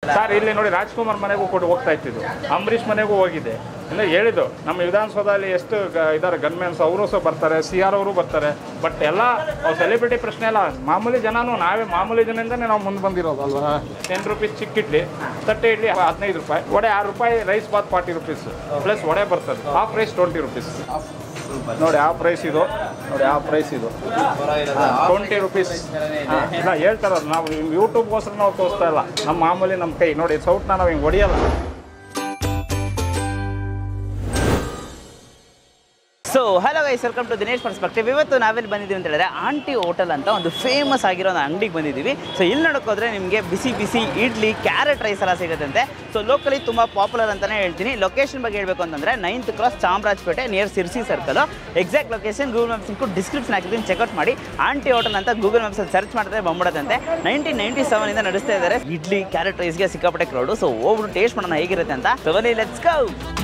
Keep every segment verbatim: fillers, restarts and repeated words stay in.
Sir ಇಲ್ಲಿ ನೋಡಿ ರಾಜ್ಕುಮಾರ್ ಮನೆಗೂ ಕೊಟ್ಟು ಹೋಗ್ತಾ ಇತ್ತಿದ್ದು, ಅಂಬರೀಷ್ ಮನೆಗೂ ಹೋಗಿದೆ. ಅಂದರೆ ಹೇಳಿದ್ದು ನಮ್ಮ ವಿಧಾನಸೌಧದಲ್ಲಿ ಎಷ್ಟು ಇದ್ದಾರೆ ಗನ್ಮೆನ್ಸ್, ಅವರು ಸಹ ಬರ್ತಾರೆ, ಸಿ ಆರ್ ಅವರು ಬರ್ತಾರೆ. ಬಟ್ ಎಲ್ಲ ಸೆಲೆಬ್ರಿಟಿ ಪ್ರಶ್ನೆ ಎಲ್ಲ ಮಾಮೂಲಿ ಜನನೂ ನಾವೇ ಮಾಮೂಲಿ ಜನದಿಂದನೇ ನಾವು ಮುಂದೆ ಬಂದಿರೋದು ಅಲ್ವಾ. ಟೆನ್ ರುಪೀಸ್ ಚಿಕ್ಕ ಇಡ್ಲಿ, ತಟ್ಟೆ ಇಡ್ಲಿ ಹದಿನೈದು ರೂಪಾಯಿ, ವಡೆ ಆರು ರೂಪಾಯಿ, rice bath forty rupees plus vada ಬರ್ತದೆ. ಹಾಫ್ ರೈಸ್ ಟ್ವೆಂಟಿ ರುಪೀಸ್ ನೋಡಿ. ಆ ಪ್ರೈಸ್ ಇದು ನೋಡಿ, ಆ ಪ್ರೈಸ್ ಇದು ಟ್ವೆಂಟಿ ರುಪೀಸ್. ಇಲ್ಲ ಹೇಳ್ತಾರದು ನಾವು ಯೂಟ್ಯೂಬ್ಗೋಸ್ಕರ ನಾವು ತೋರಿಸ್ತಾ ಇಲ್ಲ, ನಮ್ಮ ಮಾಮೂಲಿ ನಮ್ಮ ಕೈ ನೋಡಿ ಸೌಟ್ನ ನಾವು ಹಿಂಗೆ ಹೊಡಿಯಲ್ಲ. So hello guys, welcome to Dinesh perspective. ಇವತ್ತು ನಾವೆಲ್ಲಿ ಬಂದಿದ್ದೀವಿ ಅಂತ ಹೇಳಿದ್ರೆ ಆಂಟಿ ಹೋಟೆಲ್ ಅಂತ ಒಂದು ಫೇಮಸ್ ಆಗಿರೋ ಒಂದು ಅಂಗಡಿಗೆ ಬಂದಿದ್ದೀವಿ. ಸೊ ಇಲ್ಲಿ ನೋಡೋಕೋದ್ರೆ ನಿಮಗೆ ಬಿಸಿ ಬಿಸಿ ಇಡ್ಲಿ, ಕ್ಯಾರೆಟ್ ರೈಸ್ ಎಲ್ಲ ಸಿಗುತ್ತಂತೆ. ಸೊ ಲೋಕಲಿ ತುಂಬ ಪಾಪ್ಯುಲರ್ ಅಂತಲೇ ಹೇಳ್ತೀನಿ. ಲೊಕೇಶನ್ ಬಗ್ಗೆ ಹೇಳಬೇಕು ಅಂತಂದರೆ ninth cross Chamarajpet near Sirsi circle. Exact location Google maps ಇಂಕು ಡಿಸ್ಕ್ರಿಪ್ಷನ್ ಹಾಕಿದ್ದೀನಿ, ಚೆಕ್ಔಟ್ ಮಾಡಿ. ಆಂಟಿ ಹೋಟೆಲ್ ಅಂತ ಗೂಗಲ್ ಮ್ಯಾಪ್ಸಲ್ಲಿ ಸರ್ಚ್ ಮಾಡಿದ್ರೆ ಬಂದ್ಬಿಡುತ್ತಂತೆ. ನೈನ್ಟೀನ್ ನೈಂಟಿ ಸೆವೆನ್ ಇಂದ ನಡೆಸ್ತಾ ಇದ್ದಾರೆ ಇಡ್ಲಿ ಕ್ಯಾರೆಟ್ ರೈಸ್ಗೆ ಸಿಕ್ಕಾಪಟ್ಟೆ ಕ್ರೌಡು. ಸೊ ಹೋಗ್ಬಿಟ್ಟು ಟೇಸ್ಟ್ ಮಾಡೋಣ ಹೇಗಿರುತ್ತೆ ಅಂತ. ಸೊ ಬನ್ನಿ, ಲೆಟ್ಸ್ ಗೋ.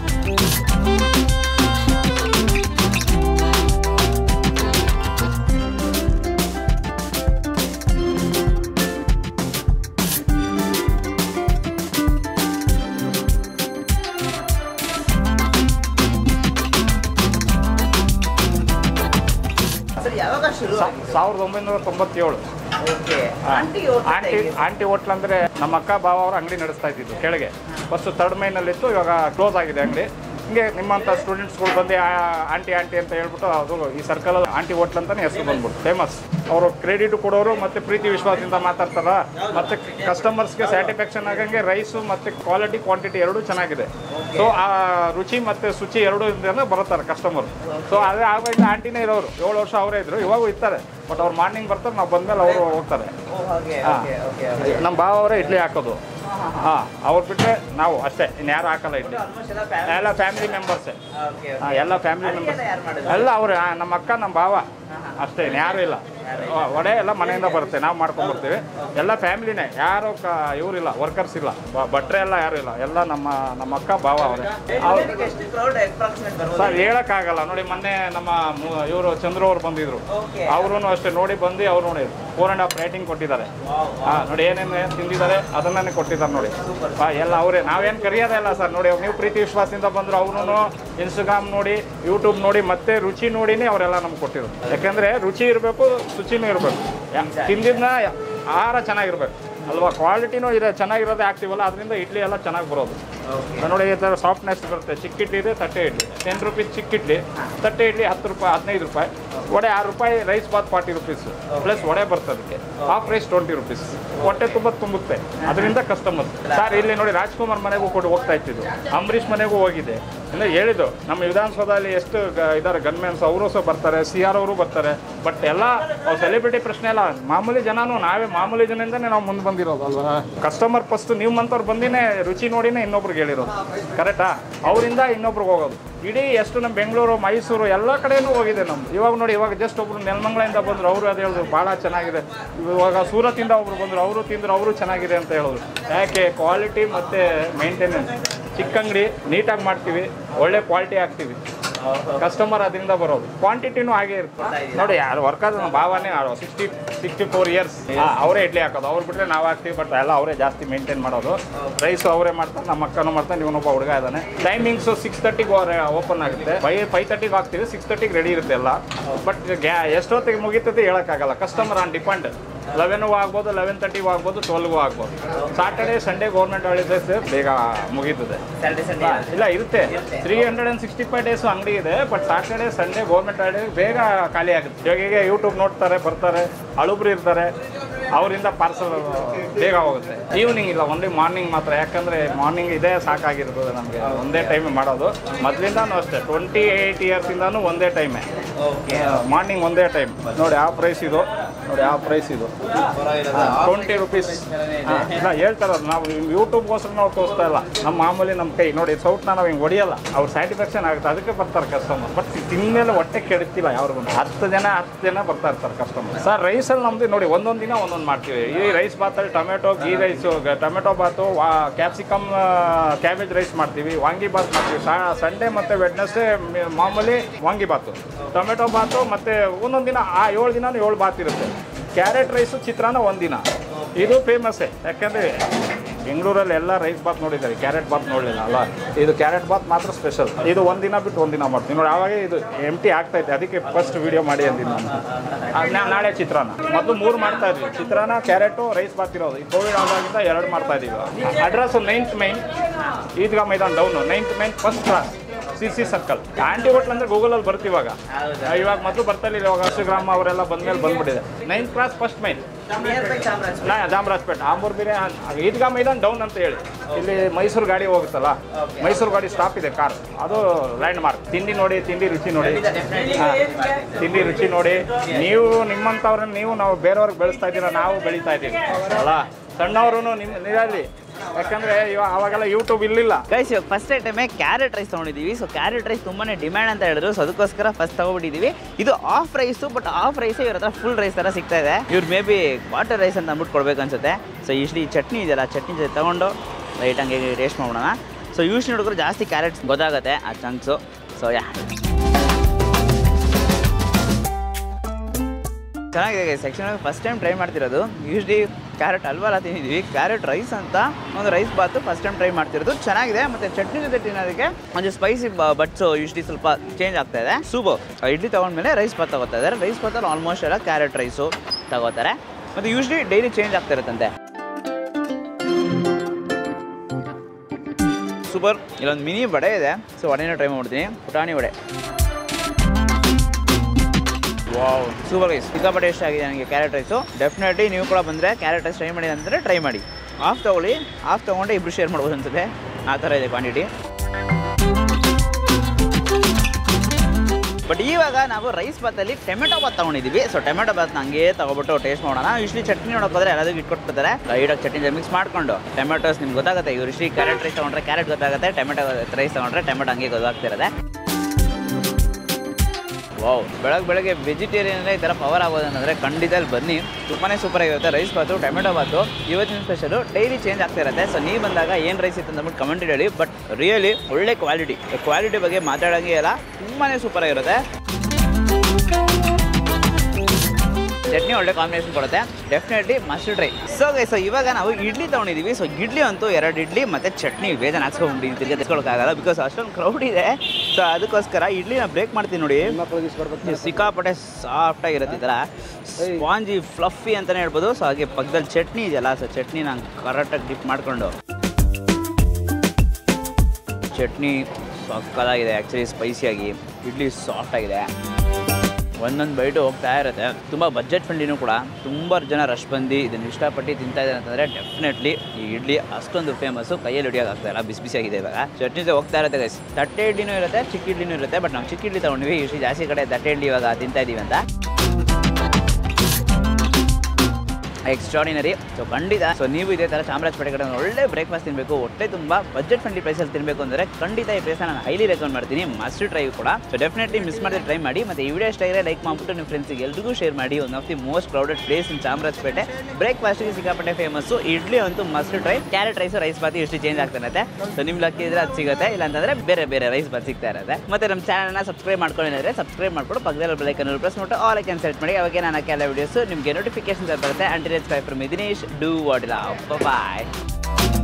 ಸಾವಿರದ ಒಂಬೈನೂರ ತೊಂಬತ್ತೇಳು. ಆಂಟಿ ಆಂಟಿ ಹೋಟ್ಲ್ ಅಂದರೆ ನಮ್ಮ ಅಕ್ಕ ಬಾವ ಅವರು ಅಂಗಡಿ ನಡೆಸ್ತಾ ಇದ್ದಿದ್ದು ಕೆಳಗೆ. ಫಸ್ಟ್ ಥರ್ಡ್ ಮೈನಲ್ಲಿತ್ತು, ಇವಾಗ ಕ್ಲೋಸ್ ಆಗಿದೆ ಅಂಗಡಿ. ಹಿಂಗೆ ನಿಮ್ಮಂಥ ಸ್ಟೂಡೆಂಟ್ಸ್ಗಳು ಬಂದು ಆಂಟಿ ಆಂಟಿ ಅಂತ ಹೇಳ್ಬಿಟ್ಟು ಅದು ಈ ಸರ್ಕಲಲ್ಲಿ ಆಂಟಿ ಹೋಟ್ಲ್ ಅಂತಲೇ ಹೆಸರು ಬಂದ್ಬಿಟ್ಟು ಫೇಮಸ್. ಅವರು ಕ್ರೆಡಿಟ್ ಕೊಡೋರು ಮತ್ತು ಪ್ರೀತಿ ವಿಶ್ವಾಸದಿಂದ ಮಾತಾಡ್ತಾರ, ಮತ್ತು ಕಸ್ಟಮರ್ಸ್ಗೆ ಸ್ಯಾಟಿಸ್ಫ್ಯಾಕ್ಷನ್ ಆಗಂಗೆ ರೈಸು ಮತ್ತು ಕ್ವಾಲಿಟಿ ಕ್ವಾಂಟಿಟಿ ಎರಡೂ ಚೆನ್ನಾಗಿದೆ. ಸೊ ಆ ರುಚಿ ಮತ್ತು ಶುಚಿ ಎರಡೂ ಇಂದ ಬರುತ್ತಾರೆ ಕಸ್ಟಮರ್. ಸೊ ಅದೇ ಆವಾಗ ಆಂಟಿನೇ ಇರೋರು, ಏಳು ವರ್ಷ ಅವರೇ ಇದ್ರು, ಇವಾಗೂ ಇರ್ತಾರೆ. ಬಟ್ ಅವ್ರು ಮಾರ್ನಿಂಗ್ ಬರ್ತಾರೆ, ನಾವು ಬಂದಮೇಲೆ ಅವರು ಹೋಗ್ತಾರೆ. ಹಾಂ, ನಮ್ಮ ಭಾವ ಅವರೇ ಇಡ್ಲಿ ಹಾಕೋದು. ಹಾಂ, ಅವ್ರು ಬಿಟ್ಟರೆ ನಾವು ಅಷ್ಟೇ, ಇನ್ಯಾರು ಹಾಕಲ್ಲ ಇಡ್ಲಿ. ಎಲ್ಲ ಫ್ಯಾಮಿಲಿ ಮೆಂಬರ್ಸೇ. ಹಾಂ, ಎಲ್ಲ ಫ್ಯಾಮಿಲಿ ಮೆಂಬರ್ಸ್ ಎಲ್ಲ ಅವ್ರು, ನಮ್ಮ ಅಕ್ಕ ನಮ್ಮ ಭಾವ ಅಷ್ಟೇ, ಇನ್ಯಾರು ಇಲ್ಲ. ವಡೆ ಎಲ್ಲ ಮನೆಯಿಂದ ಬರುತ್ತೆ, ನಾವು ಮಾಡ್ಕೊಂಡು ಬರ್ತೀವಿ. ಎಲ್ಲ ಫ್ಯಾಮಿಲಿನೇ, ಯಾರು ಕ ಇವರಿಲ್ಲ, ವರ್ಕರ್ಸ್ ಇಲ್ಲ, ಭಟ್ರೆ ಎಲ್ಲ ಯಾರು ಇಲ್ಲ, ಎಲ್ಲ ನಮ್ಮ ನಮ್ಮ ಅಕ್ಕ ಭಾವ ಅವರೇ. ಸರ್ ಹೇಳೋಕ್ಕಾಗಲ್ಲ ನೋಡಿ. ಮೊನ್ನೆ ನಮ್ಮ ಇವರು ಚಂದ್ರು ಅವ್ರು ಬಂದಿದ್ರು, ಅವರು ಅಷ್ಟೇ ನೋಡಿ ಬಂದು ಅವ್ರು ನೋಡಿ ಫೋರ್ ಆ್ಯಂಡ್ ಹಾಫ್ ರೇಟಿಂಗ್ ಕೊಟ್ಟಿದ್ದಾರೆ. ಹಾಂ ನೋಡಿ, ಏನೇನು ತಿಂದಿದ್ದಾರೆ ಅದನ್ನೇ ಕೊಟ್ಟಿದ್ದಾರೆ ನೋಡಿ. ಹಾಂ, ಎಲ್ಲ ಅವರೇ, ನಾವೇನು ಕರೆಯೋದೇ ಇಲ್ಲ ಸರ್. ನೋಡಿ, ನೀವು ಪ್ರೀತಿ ವಿಶ್ವಾಸದಿಂದ ಬಂದರು, ಅವನು ಇನ್ಸ್ಟಾಗ್ರಾಮ್ ನೋಡಿ, ಯೂಟ್ಯೂಬ್ ನೋಡಿ, ಮತ್ತೆ ರುಚಿ ನೋಡಿನೇ ಅವರೆಲ್ಲ ನಮ್ಗೆ ಕೊಟ್ಟಿರೋದು. ಯಾಕೆಂದರೆ ರುಚಿ ಇರಬೇಕು, ಶುಚಿನೂ ಇರಬೇಕು, ತಿಂದಿದ್ದನ್ನ ಆಹಾರ ಚೆನ್ನಾಗಿರ್ಬೇಕು ಅಲ್ವಾ. ಕ್ವಾಲಿಟಿನೂ ಇದೆ, ಚೆನ್ನಾಗಿರೋದೇ ಆಗ್ತೀವಲ್ಲ, ಅದರಿಂದ ಇಡ್ಲಿ ಎಲ್ಲ ಚೆನ್ನಾಗಿ ಬರೋದು. ನೋಡಿ, ಈ ಥರ ಸಾಫ್ಟ್ನೆಸ್ ಬರುತ್ತೆ. ಚಿಕ್ಕ ಇಡ್ಲಿ ಇದೆ, ತಟ್ಟೆ ಇಡ್ಲಿ ಟೆನ್ ರುಪೀಸ್ ಚಿಕ್ಕ ಇಡ್ಲಿ, ತಟ್ಟೆ ಇಡ್ಲಿ ಹತ್ತು ರೂಪಾಯಿ ಹದಿನೈದು ರೂಪಾಯಿ, ವಡೆ ಆರು ರೂಪಾಯಿ, rice bath forty rupees plus vada ಬರ್ತದೆ. ಅದಕ್ಕೆ ಹಾಫ್ ರೈಸ್ ಟ್ವೆಂಟಿ ರುಪೀಸ್. ಹೊಟ್ಟೆ ತುಂಬ ತುಂಬುತ್ತೆ, ಅದರಿಂದ ಕಸ್ಟಮರ್. ಸರ್ ಇಲ್ಲಿ ನೋಡಿ ರಾಜ್ಕುಮಾರ್ ಮನೆಗೂ ಕೊಟ್ಟು ಹೋಗ್ತಾ ಇತ್ತಿದ್ದು, ಅಂಬರೀಷ್ ಮನೆಗೂ ಹೋಗಿದೆ. ಅಂದರೆ ಹೇಳಿದ್ದು ನಮ್ಮ ವಿಧಾನಸೌಧದಲ್ಲಿ ಎಷ್ಟು ಇದ್ದಾರೆ ಗನ್ಮೆನ್ಸ್, ಅವರು ಸಹ ಬರ್ತಾರೆ, ಸಿ ಆರ್ ಅವರು ಬರ್ತಾರೆ. ಬಟ್ ಎಲ್ಲ ಸೆಲೆಬ್ರಿಟಿ ಪ್ರಶ್ನೆ ಎಲ್ಲ ಮಾಮೂಲಿ ಜನನೂ ನಾವೇ ಮಾಮೂಲಿ ಜನದಿಂದನೇ ನಾವು ಮುಂದೆ ಬಂದಿರೋದು ಅಲ್ವಾ. ಕಸ್ಟಮರ್ ಫಸ್ಟ್ ನೀವು ಮಂತವ್ರು ಬಂದಿನೇ ರುಚಿ ನೋಡಿನೇ ಇನ್ನೊಬ್ರಿಗೆ ಹೇಳಿರೋದು, ಕರೆಕ್ಟಾ? ಅವರಿಂದ ಇನ್ನೊಬ್ರಿಗೆ ಹೋಗೋದು. ಇಡೀ ಎಷ್ಟು ನಮ್ಮ ಬೆಂಗಳೂರು, ಮೈಸೂರು ಎಲ್ಲ ಕಡೆಯೂ ಹೋಗಿದೆ ನಮ್ದು. ಇವಾಗ ನೋಡಿ, ಇವಾಗ ಜಸ್ಟ್ ಒಬ್ರು ನೆಲಮಂಗಲದಿಂದ ಬಂದರು, ಅವರು ಅದು ಹೇಳಿದ್ರು ಭಾಳ ಚೆನ್ನಾಗಿದೆ. ಇವಾಗ ಸೂರತ್ತಿಂದ ಒಬ್ರು ಬಂದರು, ಅವರು ತಿಂದರು, ಅವರು ಚೆನ್ನಾಗಿದೆ ಅಂತ ಹೇಳಿದ್ರು. ಯಾಕೆ? ಕ್ವಾಲಿಟಿ ಮತ್ತು ಮೇಂಟೆನೆನ್ಸ್. ಚಿಕ್ಕ ಅಂಗಡಿ, ನೀಟಾಗಿ ಮಾಡ್ತೀವಿ, ಒಳ್ಳೆ ಕ್ವಾಲಿಟಿ ಹಾಕ್ತೀವಿ, ಕಸ್ಟಮರ್ ಅದರಿಂದ ಬರೋದು. ಕ್ವಾಂಟಿಟಿನೂ ಹಾಗೆ ಇರುತ್ತೆ ನೋಡಿ. ಯಾರು ವರ್ಕರ್ ಭಾವನೇ ಸಿಕ್ಸ್ಟಿ ಸಿಕ್ಸ್ಟಿ ಫೋರ್ ಇಯರ್ಸ್ ಅವರೇ ಇಡ್ಲಿ ಹಾಕೋದು. ಅವ್ರು ಬಿಟ್ಟರೆ ನಾವು ಹಾಕ್ತೀವಿ, ಬಟ್ ಎಲ್ಲ ಅವರೇ ಜಾಸ್ತಿ ಮೇಂಟೈನ್ ಮಾಡೋದು. ರೈಸು ಅವರೇ ಮಾಡ್ತಾರೆ, ನಮ್ಮ ಅಕ್ಕನೂ ಮಾಡ್ತಾನೆ, ಇವನೊಬ್ಬ ಹುಡುಗ ಇದ್ದಾನೆ. ಟೈಮಿಂಗ್ಸು ಸಿಕ್ಸ್ ತರ್ಟಿಗೆ ಓಪನ್ ಆಗುತ್ತೆ, ಫೈ ಫೈವ್ ತರ್ಟಿಗೆ ಹಾಕ್ತೀವಿ, ಸಿಕ್ಸ್ ತರ್ಟಿಗೆ ರೆಡಿ ಇರುತ್ತೆ ಎಲ್ಲ. ಬಟ್ ಗ್ಯಾ ಎಷ್ಟೊತ್ತಿಗೆ ಮುಗೀತದೆ ಹೇಳೋಕ್ಕಾಗಲ್ಲ, ಕಸ್ಟಮರ್ ಆನ್ ಡಿಪೆಂಡ್. ಲೆವೆನ್ಗೂ ಆಗ್ಬೋದು, ಲೆವೆನ್ ತರ್ಟಿಗೂ ಆಗ್ಬೋದು, ಟ್ವೆಲ್ಗೂ ಆಗ್ಬೋದು. ಸಾಟರ್ಡೆ ಸಂಡೇ ಗೌರ್ಮೆಂಟ್ ಹಾಲಿಡೇಸ್ ಬೇಗ ಮುಗೀತದೆ. ಇಲ್ಲ ಇರುತ್ತೆ, three hundred and sixty five days ಅಂಗಡಿ ಇದೆ. But Saturday Sunday government holiday ಬೇಗ ಖಾಲಿ ಆಗುತ್ತೆ. ಇವಾಗ ಈಗ ಯೂಟ್ಯೂಬ್ ನೋಡ್ತಾರೆ, ಬರ್ತಾರೆ, ಹಳುಬ್ರು ಇರ್ತಾರೆ, ಅವರಿಂದ ಪಾರ್ಸಲ್ ಬೇಗ ಹೋಗುತ್ತೆ. ಈವ್ನಿಂಗ್ ಇಲ್ಲ, ಓನ್ಲಿ ಮಾರ್ನಿಂಗ್ ಮಾತ್ರ. ಯಾಕಂದರೆ ಮಾರ್ನಿಂಗ್ ಇದೇ ಸಾಕಾಗಿರ್ತದೆ ನಮಗೆ, ಒಂದೇ ಟೈಮ್ ಮಾಡೋದು. ಮೊದಲಿಂದನೂ ಅಷ್ಟೇ, ಟ್ವೆಂಟಿ ಏಯ್ಟ್ ಇಯರ್ಸಿಂದನೂ ಒಂದೇ ಟೈಮೇ, ಮಾರ್ನಿಂಗ್ ಒಂದೇ ಟೈಮ್. ನೋಡಿ ಆ ಪ್ರೈಸ್ ಇದು ನೋಡಿ, ಆ ಪ್ರೈಸ್ ಇದು ಟ್ವೆಂಟಿ ರುಪೀಸ್. ಇಲ್ಲ ಹೇಳ್ತಾರದು ನಾವು ಯೂಟ್ಯೂಬ್ಗೋಸ್ಕರ ನಾವು ತೋರಿಸ್ತಾ ಇಲ್ಲ, ನಮ್ಮ ಮಾಮೂಲಿ ನಮ್ಮ ಕೈ ನೋಡಿ ಸೌಟ್ನ ನಾವು ಹಿಂಗೆ ಹೊಡಿಯಲ್ಲ. ಅವ್ರು ಸ್ಯಾಟಿಸ್ಫ್ಯಾಕ್ಷನ್ ಆಗುತ್ತೆ, ಅದಕ್ಕೆ ಬರ್ತಾರೆ ಕಸ್ಟಮರ್. ಬಟ್ ತಿಂದಮೇಲೆ ಹೊಟ್ಟೆ ಕೆಡ್ತಿಲ್ಲ ಯಾರಿಗೂ. ಹತ್ತು ಜನ ಹತ್ತು ಜನ ಬರ್ತಾ ಇರ್ತಾರೆ ಕಸ್ಟಮರ್. ಸರ್ ರೈಸಲ್ಲಿ ನಮ್ಮದು ನೋಡಿ ಒಂದೊಂದು ದಿನ ಒಂದೊಂದು ಮಾಡ್ತೀವಿ. ಈ ರೈಸ್ ಬಾತಲ್ಲಿ tomato ghee rice, tomato bath, ವಾ ಕ್ಯಾಪ್ಸಿಕಮ್ ಕ್ಯಾಬೇಜ್ ರೈಸ್ ಮಾಡ್ತೀವಿ, ವಾಂಗಿ ಬಾತ್ ಮಾಡ್ತೀವಿ. ಸಂಡೇ ಮತ್ತು ವೆಡ್ನೆಸ್ಡೇ ಮಾಮೂಲಿ ವಾಂಗಿ ಬಾತು, ಟೊಮೆಟೊ ಬಾತು, ಮತ್ತು ಒಂದೊಂದು ದಿನ ಆ ಏಳು ದಿನ ಏಳು ಬಾತ್ ಇರುತ್ತೆ. ಕ್ಯಾರೆಟ್ ರೈಸು, ಚಿತ್ರಾನ್ನ ಒಂದಿನ. ಇದು ಫೇಮಸ್ಸೇ, ಯಾಕೆಂದರೆ ಬೆಂಗಳೂರಲ್ಲಿ ಎಲ್ಲ ರೈಸ್ ಬಾತ್ ನೋಡಿದ್ದಾರೆ, ಕ್ಯಾರೆಟ್ ಬಾತ್ ನೋಡಲಿಲ್ಲ ಅಲ್ಲ. ಇದು ಕ್ಯಾರೆಟ್ ಬಾತ್ ಮಾತ್ರ ಸ್ಪೆಷಲ್. ಇದು ಒಂದಿನ ಬಿಟ್ಟು ಒಂದಿನ ಮಾಡ್ತೀನಿ ನೋಡಿ. ಆವಾಗ ಇದು ಎಂಟಿ ಆಗ್ತಾ ಇತ್ತು, ಅದಕ್ಕೆ ಫಸ್ಟ್ ವಿಡಿಯೋ ಮಾಡಿ ಅಂದಿದ್ದು ನಾನು. ನಾಳೆ ಚಿತ್ರಾನ್ನ, ಮೊದಲು ಮೂರು ಮಾಡ್ತಾ ಇದ್ವಿ, ಚಿತ್ರಾನ್ನ ಕ್ಯಾರೆಟು ರೈಸ್ ಬಾತ್ ಇರೋದು. ಈ ಕೋವಿಡ್ ಆದಾಗಿಂದ ಎರಡು ಮಾಡ್ತಾ ಇದ್ದೀವಿ. Address ninth main Idgah Maidan down, ninth main first class, C C circle. Aunty hotel ಅಂದ್ರೆ ಗೂಗಲಲ್ಲಿ ಬರ್ತೀವಿ ಇವಾಗ. ಇವಾಗ ಮೊದಲು ಬರ್ತಾ ಇಲ್ಲ, ಇವಾಗ ಅಷ್ಟಗ್ರಾಮ ಅವರೆಲ್ಲ ಬಂದ್ಮೇಲೆ ಬಂದ್ಬಿಟ್ಟಿದೆ. ನೈನ್ತ್ ಕ್ಲಾಸ್ ಫಸ್ಟ್ ಮೈನ್ ನಾ ಚಾಮರಾಜಪೇಟೆ ಆಂಬೂರ್ ಬೇರೆ ಈದ್ಗಾ ಮೈದಾನ್ ಡೌನ್ ಅಂತ ಹೇಳಿ. ಇಲ್ಲಿ ಮೈಸೂರು ಗಾಡಿ ಹೋಗುತ್ತಲ್ಲ, ಮೈಸೂರು ಗಾಡಿ ಸ್ಟಾಪ್ ಇದೆ ಕಾರ್, ಅದು ಲ್ಯಾಂಡ್ ಮಾರ್ಕ್. ತಿಂಡಿ ನೋಡಿ, ತಿಂಡಿ ರುಚಿ ನೋಡಿ, ತಿಂಡಿ ರುಚಿ ನೋಡಿ. ನೀವು ನಿಮ್ಮಂಥವ್ರನ್ನ ನೀವು ನಾವು ಬೇರೆಯವ್ರಿಗೆ ಬೆಳೆಸ್ತಾ ಇದ್ದೀರಾ, ನಾವು ಬೆಳೀತಾ ಇದ್ದೀವಿ ಅಲ್ಲ. ಸಣ್ಣವರು ನಿಮ್ಮ ನಿರಲ್ಲಿ, ಯಾಕಂದ್ರೆ ಇವಾಗ ಅವಾಗೆಲ್ಲ ಯೂಟ್ಯೂಬ್ ಇರಲಿಲ್ಲ. ಗೈಸ್ ಇವಾಗ ಫಸ್ಟ್ ಐಟಮೇ ಕ್ಯಾರೆಟ್ ರೈಸ್ ತೊಗೊಂಡಿದ್ದೀವಿ. ಸೊ ಕ್ಯಾರೆಟ್ ರೈಸ್ ತುಂಬಾ ಡಿಮ್ಯಾಂಡ್ ಅಂತ ಹೇಳಿದ್ರು, ಸೊ ಅದಕ್ಕೋಸ್ಕರ ಫಸ್ಟ್ ತೊಗೊಬಿಟ್ಟಿದ್ದೀವಿ. ಇದು half rice, but half rice ಇವ್ರ ಹತ್ರ ಫುಲ್ ರೈಸ್ ಥರ ಸಿಗ್ತಾ ಇದೆ. ಇವ್ರು ಮೇ ಬಿ ವಾಟರ್ ರೈಸ್ ಅಂತ ಅಂದ್ಬಿಟ್ಟು ಕೊಡ್ಬೇಕು ಅನ್ಸುತ್ತೆ. ಸೊ ಯೂಶ್ಲಿ ಚಟ್ನಿ ಇದೆಯಲ್ಲ, ಚಟ್ನಿ ಜೊತೆ ತೊಗೊಂಡು ಲೈಟಂಗೆ ಟೇಸ್ಟ್ ಮಾಡೋಣ. ಸೊ ಯೂಶ್ಲಿ ಹುಡುಗರು ಜಾಸ್ತಿ ಕ್ಯಾರೆಟ್ಸ್ ಗೊತ್ತಾಗುತ್ತೆ ಆ ಚಂಕ್ಸು. ಸೊ ಯಾ ಚೆನ್ನಾಗಿದೆ ಸೆಕ್ಷನ್. ಫಸ್ಟ್ ಟೈಮ್ ಟ್ರೈ ಮಾಡ್ತಿರೋದು. ಯೂಶ್ಲಿ ಕ್ಯಾರೆಟ್ ಹಲ್ವಾ ಎಲ್ಲ ತಿಂದಿದ್ದೀವಿ, ಕ್ಯಾರೆಟ್ ರೈಸ್ ಅಂತ ಒಂದು rice bath first time try ಮಾಡ್ತಿರೋದು. ಚೆನ್ನಾಗಿದೆ. ಮತ್ತು ಚಟ್ನಿ ಜೊತೆ ತಿನ್ನೋದಕ್ಕೆ ಒಂದು ಸ್ಪೈಸಿ ಬಟ್ಸು ಯೂಶ್ಲಿ ಸ್ವಲ್ಪ ಚೇಂಜ್ ಆಗ್ತಾ ಇದೆ. ಸೂಪರ್. ಇಡ್ಲಿ ತೊಗೊಂಡ್ಮೇಲೆ ರೈಸ್ ಬಾತ್ ತಗೋತಾ ಇದ್ದಾರೆ. ರೈಸ್ ಬಾತಲ್ಲಿ ಆಲ್ಮೋಸ್ಟ್ ಎಲ್ಲ ಕ್ಯಾರೆಟ್ ರೈಸು ತಗೋತಾರೆ. ಮತ್ತು ಯೂಶ್ಲಿ ಡೈಲಿ ಚೇಂಜ್ ಆಗ್ತಾ ಇರುತ್ತಂತೆ. ಸೂಪರ್. ಇಲ್ಲೊಂದು ಮಿನಿ ವಡೆ ಇದೆ, ಸೊ ವಡೆನ ಟ್ರೈ ಮಾಡ್ತೀನಿ. ಪುಟಾಣಿ ವಡೆ. Wow, super rice. ಸಿಕ್ಕಾಪಟ್ಟೆ ಇಷ್ಟ ಆಗಿದೆ ನನಗೆ ಕ್ಯಾರೆಟ್ ರೈಸು. ಡೆಫಿನೆಟ್ಲಿ ನೀವು ಕೂಡ ಬಂದರೆ ಕ್ಯಾರೆಟ್ ರೈಸ್ ಟ್ರೈ ಮಾಡಿ ಅಂದರೆ ಟ್ರೈ ಮಾಡಿ. ಹಾಫ್ ತೊಗೊಳ್ಳಿ, ಹಾಫ್ ತೊಗೊಂಡೆ ಇಬ್ಬರು ಶೇರ್ ಮಾಡ್ಬೋದು ಅನ್ಸುತ್ತೆ, ಆ ಥರ ಇದೆ ಕ್ವಾಂಟಿಟಿ. ಬಟ್ ಇವಾಗ ನಾವು ರೈಸ್ ಬಾತಲ್ಲಿ ಟೊಮೆಟೊ ಬಾತ್ ತೊಗೊಂಡಿದ್ದೀವಿ. ಸೊ ಟೊಮೆಟೊ ಬಾತ್ನ ಹಂಗೆ ತೊಗೊಬಿಟ್ಟು ಟೇಸ್ಟ್ ಮಾಡೋಣ. ಯೂಶ್ಲಿ ಚಟ್ನಿ ನೋಡೋಕ್ಕೋದ್ರೆ ಎಲ್ಲದಕ್ಕೂ ಇಟ್ಕೊಟ್ಬಿಡ್ತಾರೆ. ಲೈಟಾಗಿ ಚಟ್ನಿ ಜೊತೆ ಮಿಕ್ಸ್ ಮಾಡ್ಕೊಂಡು ಟೊಮೆಟೋಸ್ ನಿಮ್ಗೆ ಗೊತ್ತಾಗುತ್ತೆ. ಇವ್ರು ಯೂಶ್ಲಿ ಕ್ಯಾರೆಟ್ ರೈಸ್ ತೊಗೊಂಡ್ರೆ ಕ್ಯಾರೆಟ್ ಗೊತ್ತಾಗುತ್ತೆ, ಟೊಮೆಟೊ ರೈಸ್ ತೊಗೊಂಡ್ರೆ ಟೊಮೆಟೊ ಹಂಗೆ ಗೊತ್ತಾಗ್ತಿರುತ್ತೆ. ವಾವ್, ಬೆಳಗ್ಗೆ ಬೆಳಗ್ಗೆ ವೆಜಿಟೇರಿಯನ್ ಈ ಥರ ಪವರ್ ಆಗೋದು ಅಂತಂದರೆ ಖಂಡಿತ ಅಲ್ಲಿ ಬನ್ನಿ. ತುಂಬಾ ಸೂಪರ್ ಆಗಿರುತ್ತೆ. ರೈಸ್ ಬಾತು, ಟೊಮೆಟೊ ಬಾತು ಇವತ್ತಿನ ಸ್ಪೆಷಲು. ಡೈಲಿ ಚೇಂಜ್ ಆಗ್ತಾ ಇರುತ್ತೆ. ಸೊ ನೀವು ಬಂದಾಗ ಏನು ರೈಸ್ ಇತ್ತು ಅಂದ್ಬಿಟ್ಟು ಕಮೆಂಟ್ ಹೇಳಿ. ಬಟ್ ರಿಯಲಿ ಒಳ್ಳೆ ಕ್ವಾಲಿಟಿ. ಕ್ವಾಲಿಟಿ ಬಗ್ಗೆ ಮಾತಾಡೋಂಗೆ ಇಲ್ಲ, ತುಂಬಾ ಸೂಪರ್ ಆಗಿರುತ್ತೆ. ಚಟ್ನಿ ಒಳ್ಳೆ ಕಾಂಬಿನೇಷನ್ ಕೊಡುತ್ತೆ. Definitely must try. So guys, so ಇವಾಗ ನಾವು ಇಡ್ಲಿ ತೊಗೊಂಡಿದ್ದೀವಿ. ಸೊ ಇಡ್ಲಿ ಅಂತೂ ಎರಡು ಇಡ್ಲಿ ಮತ್ತು ಚಟ್ನಿ ಬೇಜಾನ್ ಹಾಕ್ಸ್ಕೊಂಡ್ಬಿಟ್ಟು ತಿರ್ಗಿ ತೆಗೆಸ್ಕೊಳಕ್ಕಾಗಲ್ಲ, ಬಿಕಾಸ್ ಅಷ್ಟೊಂದು ಕ್ರೌಡ್ ಇದೆ. ಸೊ ಅದಕ್ಕೋಸ್ಕರ ಇಡ್ಲಿನ ಬ್ರೇಕ್ ಮಾಡ್ತೀನಿ ನೋಡಿ. ಸಿಕ್ಕಾಪಟ್ಟೆ ಸಾಫ್ಟಾಗಿರುತ್ತೆ, ಈ ಥರ ಸ್ಪಾಂಜಿ ಫ್ಲಫಿ ಅಂತಲೇ ಹೇಳ್ಬೋದು. ಸೊ ಹಾಗೆ ಪಕ್ಕದಲ್ಲಿ ಚಟ್ನಿ ಇದೆಯಲ್ಲ, ಸೊ ಚಟ್ನಿ ನಾನು ಕರೆಕ್ಟಾಗಿ ಡಿಪ್ ಮಾಡಿಕೊಂಡು, ಚಟ್ನಿ ಸಕ್ಕತ್ತಾಗಿದೆ ಆ್ಯಕ್ಚುಲಿ, ಸ್ಪೈಸಿಯಾಗಿ. ಇಡ್ಲಿ ಸಾಫ್ಟಾಗಿದೆ, ಒಂದೊಂದು ಬೈಟು ಹೋಗ್ತಾ ಇರುತ್ತೆ. ತುಂಬ ಬಜೆಟ್ ಫ್ರೆಂಡ್ಲಿನೂ ಕೂಡ. ತುಂಬ ಜನ ರಶ್ ಬಂದು ಇದನ್ನು ಇಷ್ಟಪಟ್ಟು ತಿಂತಾ ಇದ್ದಾರೆ ಅಂತಂದರೆ ಡೆಫಿನೆಟ್ಲಿ ಈ ಇಡ್ಲಿ ಅಷ್ಟೊಂದು ಫೇಮಸ್ಸು. ಕೈಯಲ್ಲಿ ಹಿಡಿಯೋಕ್ಕಾಗ್ತಾ ಇಲ್ಲ, ಬಿಸಿ ಬಿಸಿಯಾಗಿದೆ ಇವಾಗ. ಚಟ್ನಿ ಹೋಗ್ತಾ ಇರುತ್ತೆ ಗೈಸ್. ತಟ್ಟೆ ಇಡ್ಲಿನೂ ಇರುತ್ತೆ, ಚಿಕ್ಕ ಇಡ್ಲಿನೂ ಇರುತ್ತೆ. ಬಟ್ ನಾವು ಚಿಕ್ಕ ಇಡ್ಲಿ ತೊಗೊಂಡ್ವಿ. ಯೂಶ್ಲಿ ಜಾಸ್ತಿ ಕಡೆ ತಟ್ಟೆ ಇಡ್ಲಿ ಇವಾಗ ತಿಂತಾ ಇದ್ದೀವಿ ಅಂತ. ಎಕ್ಸ್ಟ್ರಾಡಿನರಿ. ಸೊ ಖಂಡಿತ ಸೊ ನೀವು ಇದೇ ಥರ ಚಾಮರಾಜಪೇಟೆ ಕಡೆ ಒಳ್ಳೆ ಬ್ರೇಕ್ಫಾಸ್ಟ್ ತಿನ್ನಬೇಕು, ಹೊಟ್ಟೆ ತುಂಬ ಬಜೆಟ್ ಫ್ರೆಂಡ್ಲಿ ಪ್ರೈಸಲ್ಲಿ ತಿನ್ನಬೇಕು ಅಂದರೆ ಖಂಡಿತ ಈ ಪ್ಲೇಸ್ನ ನಾನು ಹೈಲಿ ರೆಕಮೆಂಡ್ ಮಾಡ್ತೀನಿ. ಮಸ್ಟ್ ಟ್ರೈ ಕೂಡ. ಸೊ ಡೆಫಿನೆಟ್ಲಿ ಮಿಸ್ ಮಾಡಿದ್ರೆ ಟ್ರೈ ಮಾಡಿ. ಮತ್ತು ಈ ವಿಡಿಯೋ ಇಷ್ಟ ಆಗಿದ್ರೆ ಲೈಕ್ ಮಾಡಿಬಿಟ್ಟು ನಿಮ್ಮ ಫ್ರೆಂಡ್ಸಿಗೆ ಎಲ್ರಿಗೂ ಶೇರ್ ಮಾಡಿ. One of the most crowded place in Chamarajpet. ಬ್ರೇಕ್ಫಾಸ್ಟ್ಗೆ ಸಿಕ್ಕಾಪಟ್ಟೆ ಫೇಮಸ್ಸು. ಇಡ್ಲಿ ಅಂತೂ must try. Carrot rice, rice ಬಾತಿ ಎಷ್ಟು ಚೇಂಜ್ ಆಗ್ತಾ ಇರುತ್ತೆ. ಸೊ ನಿಮ್ಮ ಲಕ್ಕಿ ಇದ್ರೆ ಅದು ಸಿಗುತ್ತೆ, ಇಲ್ಲಾಂತಂದರೆ ಬೇರೆ ಬೇರೆ ರೈಸ್ ಬಾತ್ ಸಿಗ್ತಾ ಇರುತ್ತೆ. ಮತ್ತು ನಮ್ಮ ಚಾನಲ್ನ ಸಬ್ಸ್ಕ್ರೈಬ್ ಮಾಡ್ಕೊಂಡಿದ್ರೆ ಸಬ್ಸ್ಕ್ರೈಬ್ ಮಾಡಿಕೊಂಡು ಪಕ್ಕದಲ್ಲಿ ಬೆಲ್ ಐಕಾನ್ ಪ್ರೆಸ್ ಮಾಡಿಟ್ಟು ಆಲ್ ಐಕಾನ್ ಸೆಲೆಕ್ಟ್ ಮಾಡಿ. ಅವಾಗ ನಾನು ಕೆಲ ವೀಡಿಯೋಸ್ ನಿಮಗೆ ನೋಟಿಫಿಕೇಶನ್ ಬರುತ್ತೆ. Until it's bye from Dinesh. Do what you love. Bye bye.